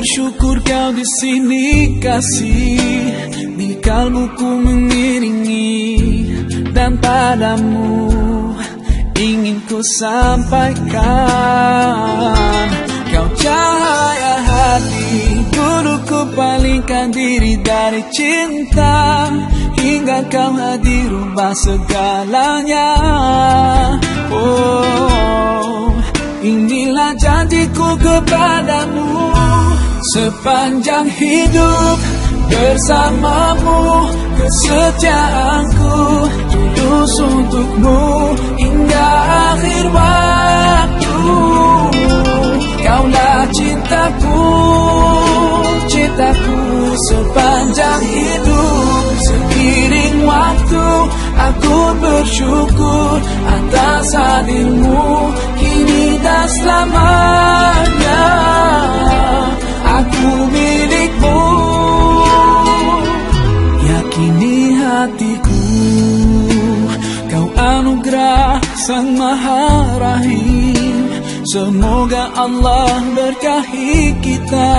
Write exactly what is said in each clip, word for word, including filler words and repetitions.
bersyukur kau di sini kasih, di kalbuku mengiringi, dan padamu ingin ku sampaikan. Kau cahaya hati, dulu ku palingkan diri dari cinta, hingga kau hadir ubah segalanya. Oh, inilah janjiku kepadamu, sepanjang hidup bersamamu, kesetiaanku tulus untukmu hingga akhir waktu. Kaulah cintaku, cintaku sepanjang hidup. Seiring waktu aku bersyukur atas hadirmu kini dan selamanya. Aku milikmu, yakini hatiku. Kau anugerah Sang Maha Rahim, semoga Allah berkahi kita.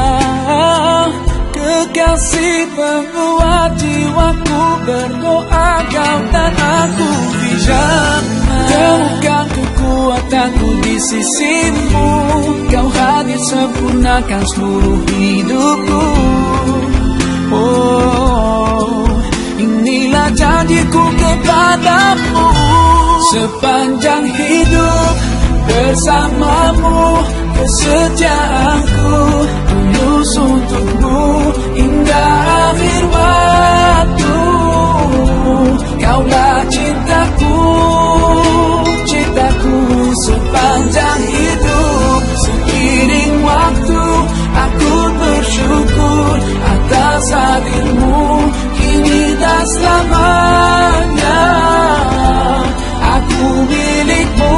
Kekasih penguat jiwaku, berdoa kau dan aku di jannah. Temukan kekuatanku di sisimu, kau hadir sempurnakan seluruh hidupku. Oh, inilah janjiku kepadamu, sepanjang hidup bersamamu, kesetiaanku tulus untukmu hingga akhir waktu. Kaulah cintaku, cintaku sepanjang hidup. Seiring waktu aku bersyukur atas hadirmu kini dan selamanya. Aku milikmu,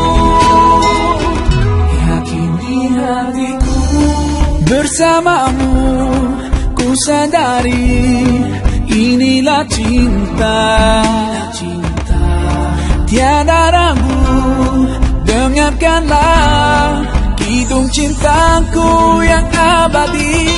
yakini hatiku. Bersamamu ku sadari inilah cinta, cinta. Tiada ragu, dengarkanlah kidung cintaku yang abadi.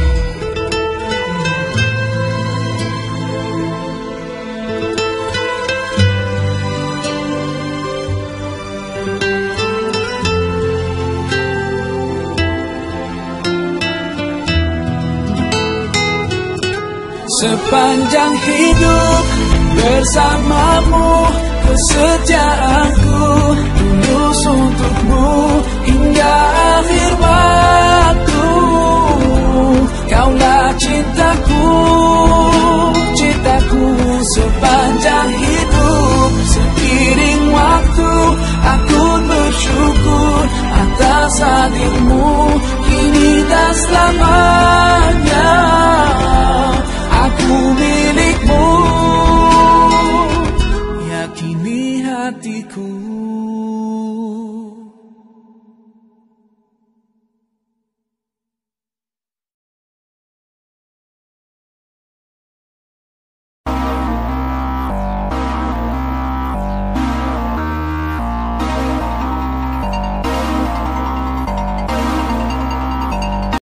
Sepanjang hidup bersamamu, kesetiaanku tulus untukmu hingga akhir waktu. Kaulah cintaku, cintaku sepanjang hidup. Seiring waktu aku bersyukur atas hadirmu kini dan selamanya. Aku milikmu, yakini hatiku.